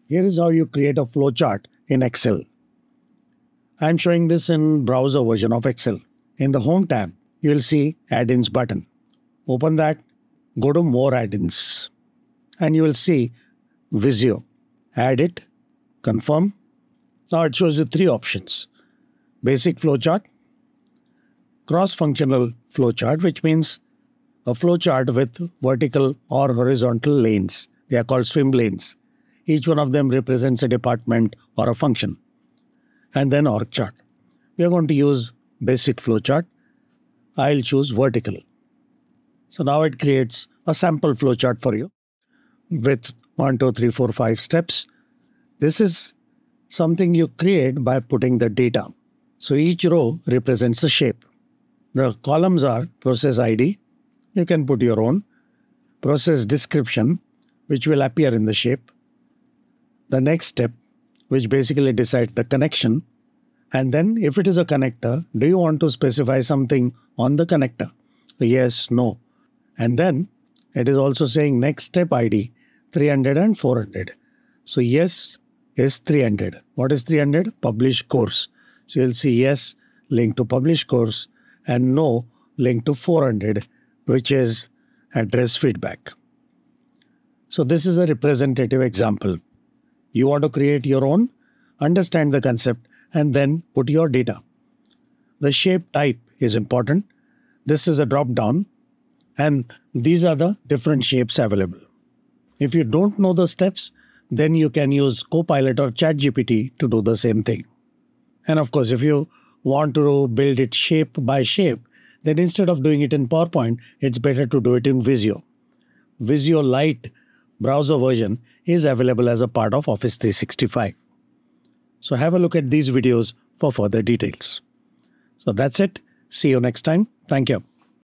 Here is how you create a flowchart in Excel. I'm showing this in browser version of Excel. In the Home tab, you will see Add-ins button. Open that, go to More Add-ins, and you will see Visio. Add it, confirm. Now it shows you three options. Basic flowchart, cross-functional flowchart, which means a flowchart with vertical or horizontal lanes. They are called swim lanes. Each one of them represents a department or a function. And then org chart. We are going to use basic flowchart. I'll choose vertical. So now it creates a sample flowchart for you with 1, 2, 3, 4, 5 steps. This is something you create by putting the data. So each row represents a shape. The columns are process ID. You can put your own. Process description, which will appear in the shape. The next step, which basically decides the connection. And then if it is a connector, do you want to specify something on the connector? Yes, no. And then it is also saying next step ID 300 and 400. So yes is 300. What is 300? Publish course. So you'll see yes, link to publish course, and no, link to 400, which is address feedback. So this is a representative example. You want to create your own, understand the concept, and then put your data. The shape type is important. This is a drop down, and these are the different shapes available. If you don't know the steps, then you can use Copilot or ChatGPT to do the same thing. And of course, if you want to build it shape by shape, then instead of doing it in PowerPoint, it's better to do it in Visio. Visio Lite browser version is available as a part of Office 365. So have a look at these videos for further details. So that's it. See you next time. Thank you.